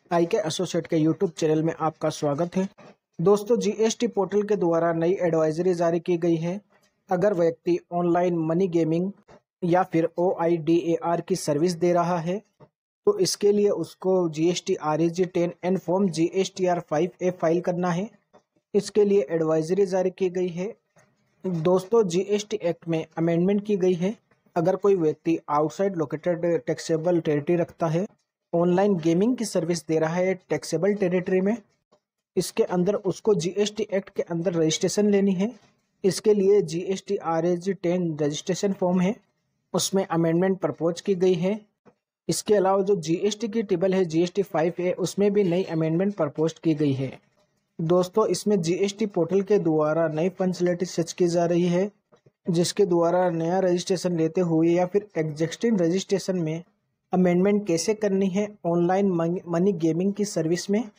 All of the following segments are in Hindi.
IK एसोसिएट के यूट्यूब चैनल में आपका स्वागत है। दोस्तों, जीएसटी पोर्टल के द्वारा नई एडवाइजरी जारी की गई है। अगर व्यक्ति ऑनलाइन मनी गेमिंग या फिर OIDAR की सर्विस दे रहा है तो इसके लिए उसको GST REG 10 and form GSTR 5A file करना है। इसके लिए एडवाइजरी जारी की गई है। दोस्तों, GST एक्ट में अमेंडमेंट की गई है। अगर कोई व्यक्ति आउटसाइड लोकेटेड टैक्सेबल टेरिटरी रखता है, ऑनलाइन गेमिंग की सर्विस दे रहा है टैक्सेबल टेरिटरी में, इसके अंदर उसको GST एक्ट के अंदर रजिस्ट्रेशन लेनी है। इसके लिए GST REG 10 रजिस्ट्रेशन फॉर्म है, उसमें अमेंडमेंट प्रपोज की गई है। इसके अलावा जो GST की टेबल है GST 5A, उसमें भी नई अमेंडमेंट प्रपोज की गई है। दोस्तों, इसमें GST पोर्टल के द्वारा नई फंक्शनलिटी सर्च की जा रही है, जिसके द्वारा नया रजिस्ट्रेशन लेते हुए या फिर एग्जिस्टिंग रजिस्ट्रेशन में अमेंडमेंट कैसे करनी है ऑनलाइन मनी गेमिंग की सर्विस में।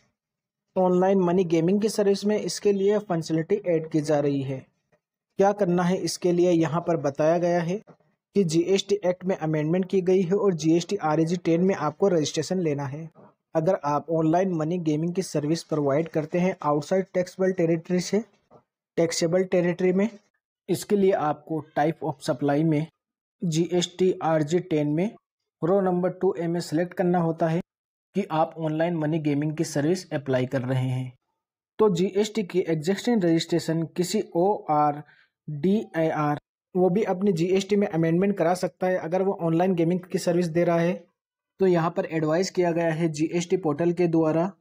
इसके लिए फंक्शनलिटी ऐड की जा रही है। क्या करना है इसके लिए यहाँ पर बताया गया है कि GST एक्ट में अमेंडमेंट की गई है और GST REG 10 में आपको रजिस्ट्रेशन लेना है। अगर आप ऑनलाइन मनी गेमिंग की सर्विस प्रोवाइड करते हैं आउटसाइड टैक्सेबल टेरिटरी से टैक्सेबल टेरिटरी में, इसके लिए आपको टाइप ऑफ सप्लाई में GST REG 10 में रो नंबर 2A में सिलेक्ट करना होता है कि आप ऑनलाइन मनी गेमिंग की सर्विस अप्लाई कर रहे हैं। तो GST की एग्जिस्टिंग रजिस्ट्रेशन किसी ORDIR वो भी अपनी GST में अमेंडमेंट करा सकता है अगर वो ऑनलाइन गेमिंग की सर्विस दे रहा है। तो यहाँ पर एडवाइस किया गया है GST पोर्टल के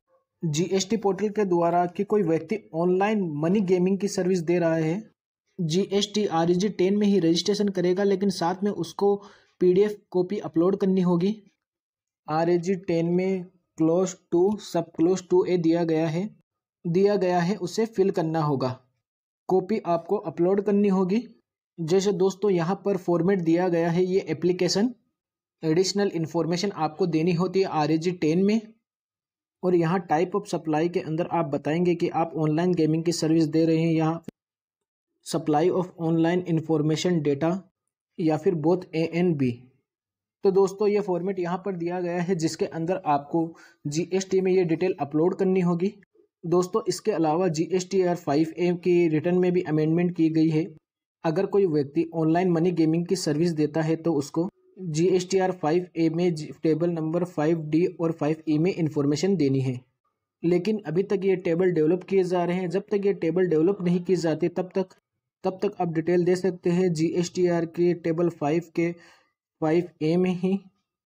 द्वारा कि कोई व्यक्ति ऑनलाइन मनी गेमिंग की सर्विस दे रहा है, GST REG 10 में ही रजिस्ट्रेशन करेगा, लेकिन साथ में उसको PDF कॉपी अपलोड करनी होगी। REG 10 में क्लोज 2 सब क्लोज 2A दिया गया है, उसे फिल करना होगा। कॉपी आपको अपलोड करनी होगी। जैसे दोस्तों यहाँ पर फॉर्मेट दिया गया है, ये एप्लीकेशन एडिशनल इन्फॉर्मेशन आपको देनी होती है REG 10 में। और यहाँ टाइप ऑफ सप्लाई के अंदर आप बताएंगे कि आप ऑनलाइन गेमिंग की सर्विस दे रहे हैं, यहाँ supply of online information data या फिर बोथ A and B। तो दोस्तों, ये फॉर्मेट यहाँ पर दिया गया है जिसके अंदर आपको GST में ये डिटेल अपलोड करनी होगी। दोस्तों, इसके अलावा GSTR 5A की रिटर्न में भी अमेंडमेंट की गई है। अगर कोई व्यक्ति ऑनलाइन मनी गेमिंग की सर्विस देता है तो उसको GSTR 5A में टेबल नंबर 5D और 5E में इंफॉर्मेशन देनी है। लेकिन अभी तक ये टेबल डेवलप किए जा रहे हैं। जब तक ये टेबल डेवलप नहीं की जाती तब तक आप डिटेल दे सकते हैं GSTR के टेबल 5 के 5A में ही।